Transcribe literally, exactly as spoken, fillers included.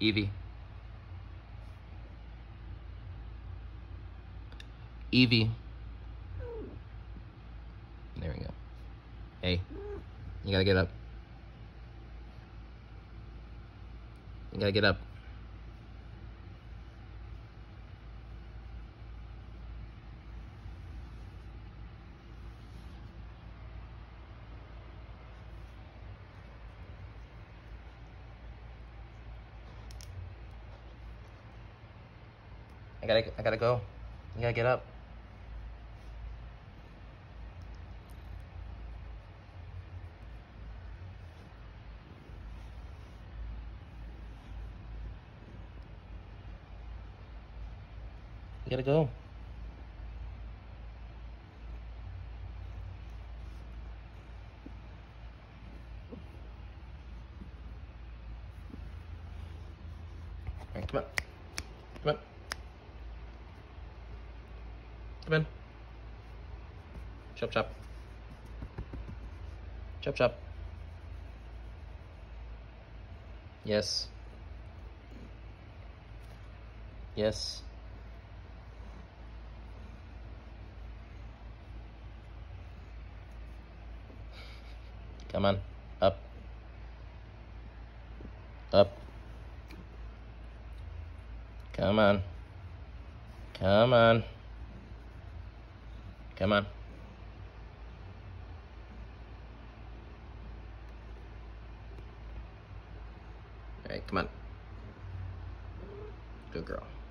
Evie. Evie. There we go. Hey, you gotta get up. You gotta get up. I gotta, I gotta go. You gotta get up. You gotta go. All right, come on. Come on. Come in. Chop, chop. Chop, chop. Yes. Yes. Come on. Up. Up. Come on. Come on. Come on. All right, come on. Good girl.